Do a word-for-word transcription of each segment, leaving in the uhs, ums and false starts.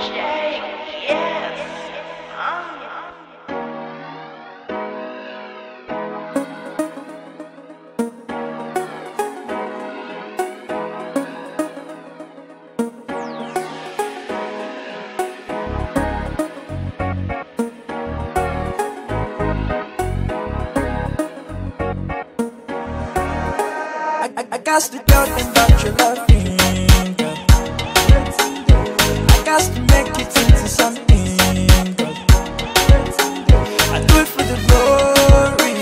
I got to tell them about your loving, girl. I got to make it into something, girl. I do it for the glory,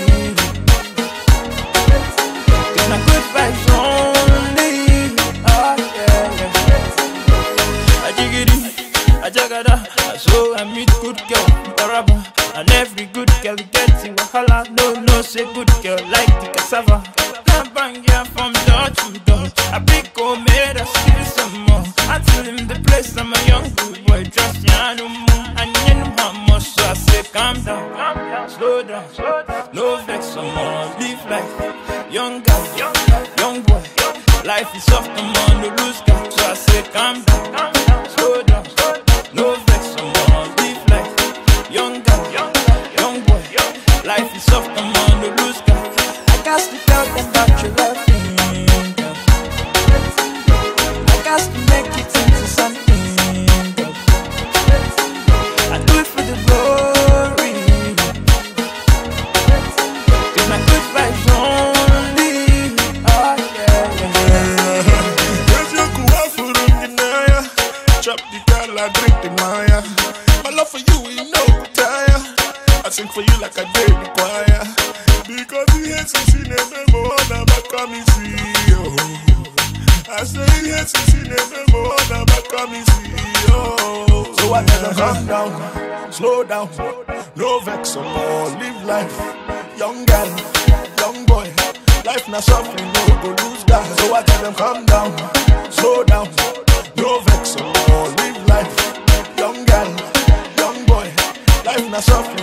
cause my good vibes only. Oh yeah, yeah. I dig it in, I jagada. So I meet good girl, Taraba. And every good girl gets in wahala. No, no, say good girl like the cassava. Bang yeah from door to door. I pick oh made us give some more. I tell him the place I'm a young good boy. Just ya no more and you know how much. So I say calm down, calm down, slow down, slow down. No vex some more. Live life, young guy, young guy, young boy. Life is soft and on the loose guy. So I say calm down, calm down, slow down, slow down. No vex some more. Live life, young guy, young guy, young boy. Life is soft and on the loose guy. I got to tell them about your loving, girl. I got to make it into something, girl. I do it for the glory, cause my good vibes only. Oh yeah, yeah. If you go out for the denier, chop the girl, I drink the Maya. My love for you, you know, tire. I sing for you like I did the choir. Because he hates to see never more than back on me see you. I say he hates to see never more than back on me see you. So I tell him calm down, slow down, no vex or more, live life. Young girl, young boy, life not suffering, no go lose that. So I tell them calm down, slow down, no vex or more, live life. Young girl, young boy, life not suffering.